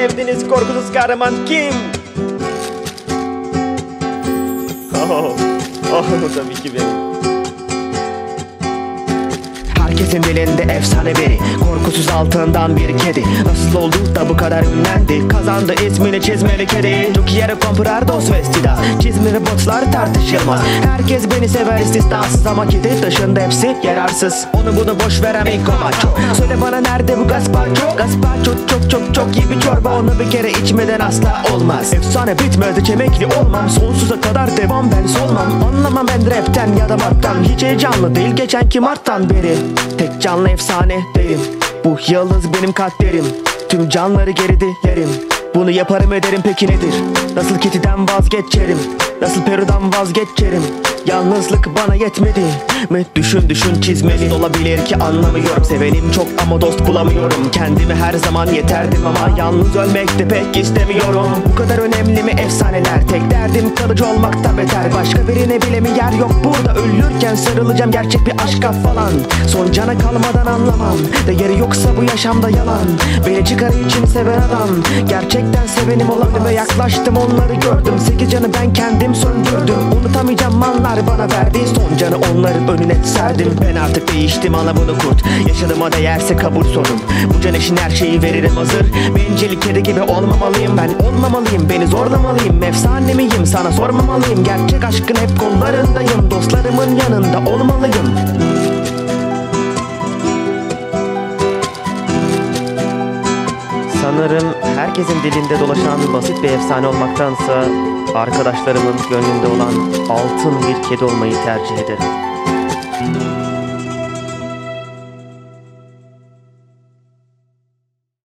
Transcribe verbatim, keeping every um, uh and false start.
sevdiğiniz korkusuz kahraman kim? Oh, oh tabii ki benim. Herkesin dilinde efsane biri, korkusuz altından bir kedi. Nasıl oldu da bu kadar ünlendi? Kazandı ismini çizmeli kedi. Çok yere komprar dos vestida, çizmeli botlar tartışılmaz. Herkes beni sever istisnasız ama kedi dışında hepsi yararsız. Onu bunu boş veren Mikko Macho. Söyle bana nerede bu gazpacho? Gazpacho çok çok çok iyi bir çorba, onu bir kere içmeden asla olmaz. Efsane bitmedi emekli olmam, sonsuza kadar devam ben solmam. Anlamam ben rapten ya da mattan, hiç heyecanlı değil geçenki Mart'tan beri. Tek canlı efsane derim, bu yıldız benim kaderim. Tüm canları geride yerim, bunu yaparım ederim peki nedir? Nasıl Kitty'den vazgeçerim, nasıl Peru'dan vazgeçerim? Yalnızlık bana yetmedi mi? Düşün düşün çizmeli olabilir ki anlamıyorum. Sevenim çok ama dost bulamıyorum. Kendime her zaman yeterdim ama yalnız ölmek de pek istemiyorum. Bu kadar önemli mi efsaneler? Tek derdim kalıcı olmaktan beter. Başka birine bile mi yer yok burada? Ölürken sarılacağım gerçek bir aşka falan. Son cana kalmadan anlamam, değeri yoksa bu yaşamda yalan. Beni çıkarı için seven adam, gerçekten sevenim olanım ve yaklaştım onları gördüm. Sekiz canı ben kendim söndürdüm. Unutamayacağım anlar bana verdiği son canı onların önüne serdim. Ben artık değiştim ana bunu kurt. Yaşadığıma değerse kabul sorun. Bu can için her şeyi veririm hazır. Bencillik kedi gibi olmamalıyım, ben olmamalıyım, beni zorlamalıyım. Efsane miyim sana sormamalıyım. Gerçek aşkın hep kollarındayım, dostlarımın yanında olmalıyım. Sanırım herkesin dilinde dolaşan basit bir efsane olmaktansa arkadaşlarımın gönlünde olan altın bir kedi olmayı tercih ederim.